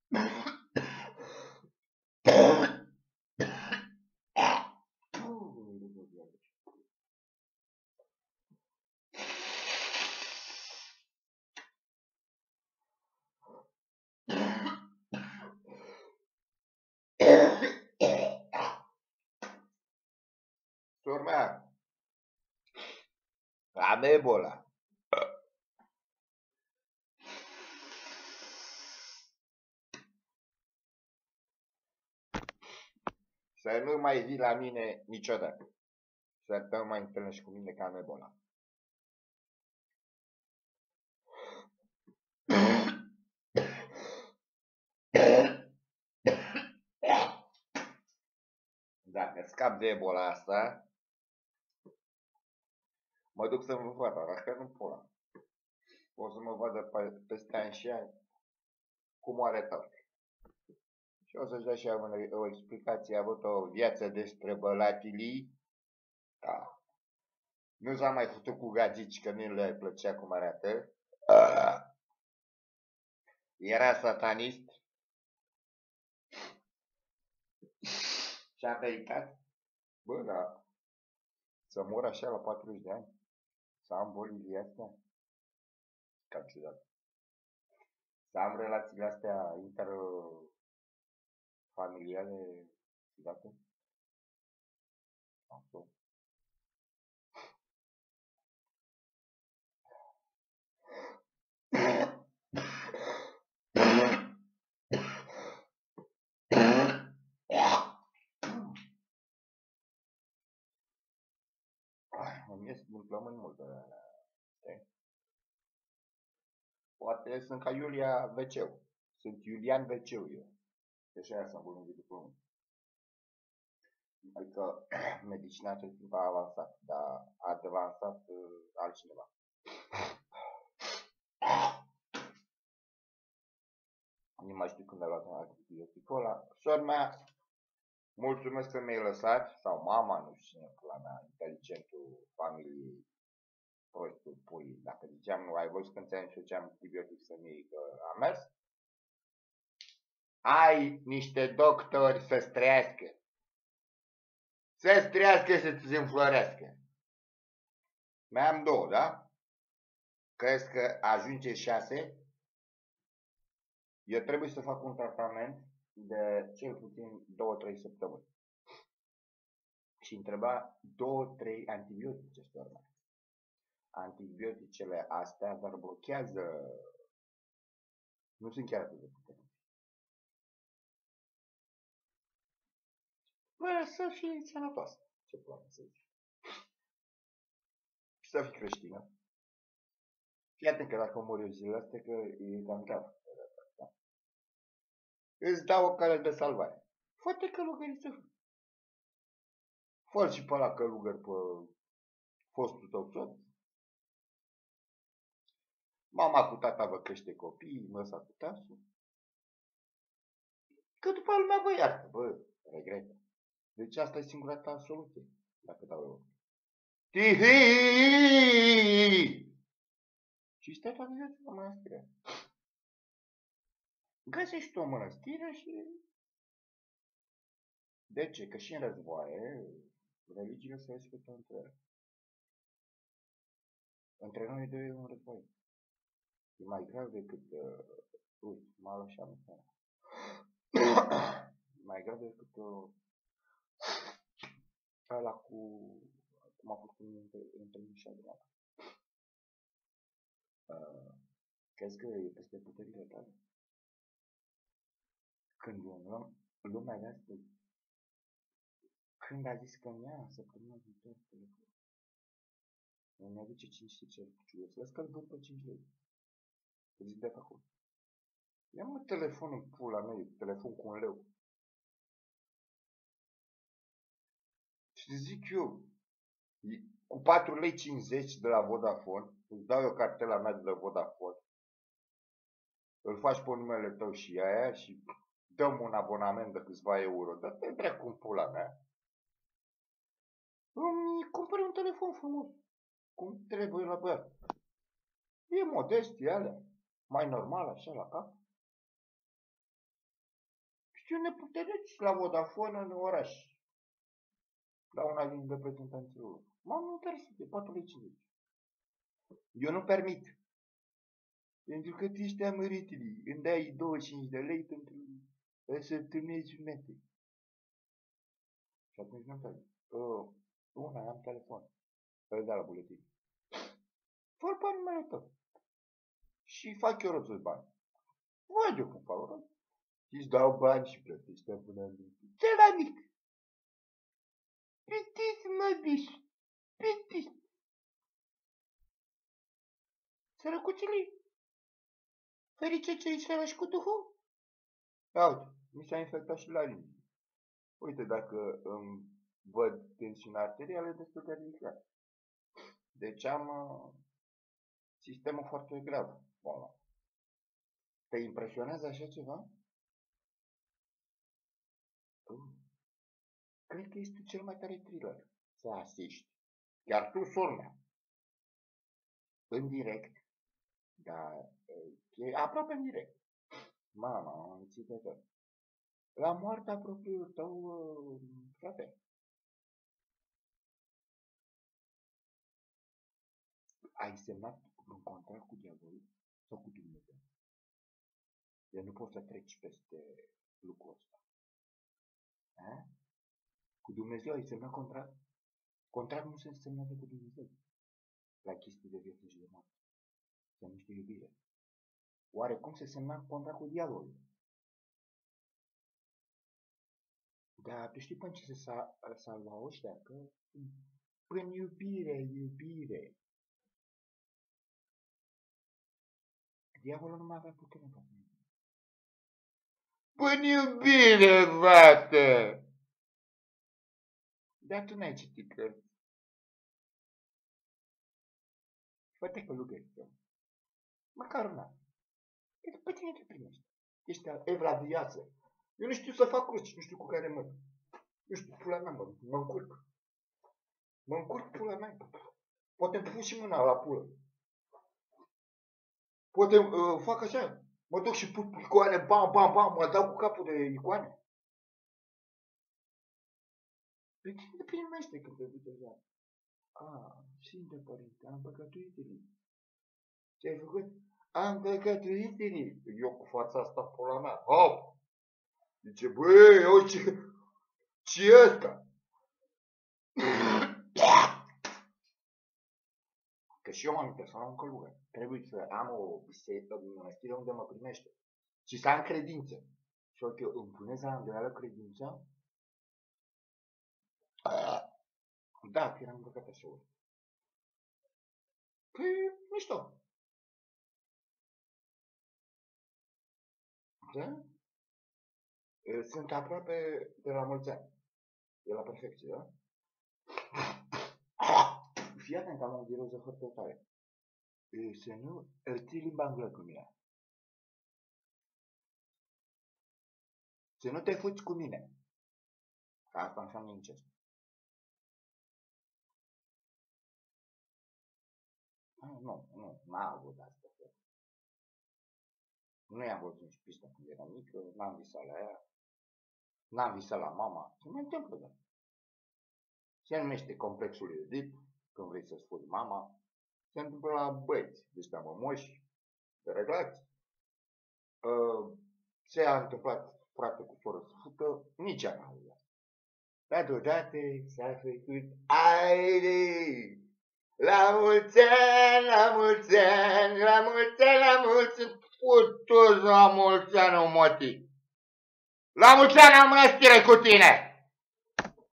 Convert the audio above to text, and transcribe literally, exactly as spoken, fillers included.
Sormea, am Ebola. Să nu mai vii la mine niciodată. Să te mai întâlnești cu mine că am Ebola. Dacă scap de Ebola asta, mă duc să mă văd, dar că nu pot. O să mă vadă pe, peste ani și ani cum arătau. Și o să-și dea și o, o explicație. A avut o viață de străbălatilii. Da. Nu s-a mai făcut cu gagici, că nu le plăcea cum arată. Era satanist. Și-a meritat. Bă, da. Să mor așa la patruzeci de ani. Să am boli viața. Cam ciudat. Să am relațiile astea interfamiliale ciudate. Așa. Îmi ies din plămâni multe. Poate sunt ca Iulia Veceu. Sunt Iulian Veceu eu. Deci aia sunt bolnavi de plămâni. Adică medicina între timp a avansat, dar a avansat uh, altcineva. Nu mai știu când a luat antibioticul ăla. Sora mea, mulțumesc că mi-ai lăsat, sau mama, nu știu cine, la mea, inteligentul familiei, prostul pui. Dacă ziceam, nu ai văzut când ți-am ziceam antibiotic să-mi iei, că am mers. Ai niște doctori să-ți trăiască. Să-ți trăiască, să-ți înflorească. Mai am două, da? Crezi că ajunge șase? Eu trebuie să fac un tratament de cel puțin două trei săptămâni. Și întreba două trei antibiotice, sora. Antibioticele astea, dar blochează. Nu sunt chiar atât de puternice. Bă, să fii sănătoasă. Ce plan să zici? Și să fii creștină. Fii atent că dacă mor eu zilele astea, că e cam grav. Da? Îți dau o cale de salvare. Fă-te călugări să fii. Fă-l și pe ăla călugări pe fostul tău soț. Mama cu tata vă crește copii, măsa cu tasul. Că după lumea vă iartă, bă, regret. Deci asta e singura ta soluție, dacă dau eu. Tihi! Și stai toată viața la mănăstire. Găsești tu o mănăstire și... De ce? Că și în războaie, religiile se respectă între ele. Între noi doi e un război. E mai grav decât... Uh, uite, m-a luat și amintarea. Mai grav decât... Uh, ăla cu... Cum a fost între mine și Adriana. Uh, crezi că e peste puterile tale? Când luăm lumea de astăzi, când a zis că mi-a săptămâna viitoare telefon, îmi aduce cinci lei cercuciul, să că-l vând pe cinci lei. Că zic de acum. Ia-mă telefonul în pula mea, telefon cu un leu. Și zic eu, cu patru lei cincizeci de la Vodafone, îți dau eu cartela mea de la Vodafone, îl faci pe numele tău și aia și dăm un abonament de câțiva euro, dar te dracu cu pula mea. Îmi cumpăr un telefon frumos, cum trebuie la băiat. E modest, e alea, mai normal, așa, la cap. știu neputernici la Vodafone în oraș. La una din reprezentanții lor. M-am interesat de patru lei cincizeci. Eu nu permit. Pentru că tu ești amăritului. Îmi dai douăzeci și cinci de lei pentru să turnezi mete. Și atunci nu-mi permit. Uh, una, am telefon. Îl dau la buletin. Fă-l pe numele tău. Și fac eu rost de bani. Văd eu cum fac rost. Și îți dau bani și plătești abonamentul. Ce la mic? Pitiți, mă, biș. Pitiți. Sărăcuțile. Ferice ce-i sărăși cu Duhul? Uite, mi s-a infectat și la limbi. Uite, dacă îmi văd tensiunea arterială destul de ridicată. Deci am uh, sistemul foarte grav. Bun. Te impresionează așa ceva? Uh. Cred că este cel mai tare thriller să asiști. Iar tu, sormea, în direct, dar e aproape în direct. Mama, am înțeles de tot. La moartea propriului tău, uh, frate. Ai semnat un contract cu diavolul sau cu Dumnezeu? Eu nu poți să treci peste lucrul ăsta. A? Cu Dumnezeu ai semnat contract? Contract nu se semnează cu Dumnezeu. La chestii de viață și de moarte. Se numește iubire. Oare cum se semna contract cu diavolul? Dar tu știi până ce se salva ăștia? Că până iubire, iubire. Diavolul nu mai avea putere în fața mea. Până iubire, frate! Dar tu n-ai citit cărți. Fă-te călugăriță. Măcar una. Pe tine te primești. Ești evla viață. Eu nu știu să fac cruci, nu știu cu care mă. Nu știu, pula mea, mă, mă încurc. Mă încurc pula mea. Poate îmi pun și mâna la pulă. Poate uh, fac așa. Mă duc și pun icoane, bam, bam, bam, mă dau cu capul de icoane. Pe tine te primește când te duci așa. A, Sfinte Părinte, am păcătuit-i. Ce-ai făcut? Am păcătuit-i. Eu cu fața asta, pula mea. Hop! Zice, băi, eu ce... Ce-i ăsta? Că și eu m-am impresionat în călugă. Trebuie să am o biserică, o mănăstire unde mă primește. Și să am credință. Și ok, îmi puneți la îndoială credința? Da, că eram îmbrăcat așa ori. Păi, mișto. Da? Sunt aproape de la mulți ani. E la perfecție, da? Fii atent, am o viroză foarte tare. Să nu ții limba engleză cu mine. Să nu te fugi cu mine. Că asta înseamnă incest. Ah, nu, nu, n-a avut asta. Nu i-am văzut nici pista când era mică, n-am visat la ea. N-am visat la mama. Se mai întâmplă, da. Se numește complexul Edip, când vrei să spui mama. Se întâmplă la băieți, de ăștia mămoși, de reglați. Uh, se a întâmplat frate cu soră să fută, nici ea n-a avut. Dar deodată s-a făcut, haide! La mulți ani, la mulți ani, la mulți ani, la mulți ani, putus la mulți ani, moti. La mulți ani am mănăstire cu tine!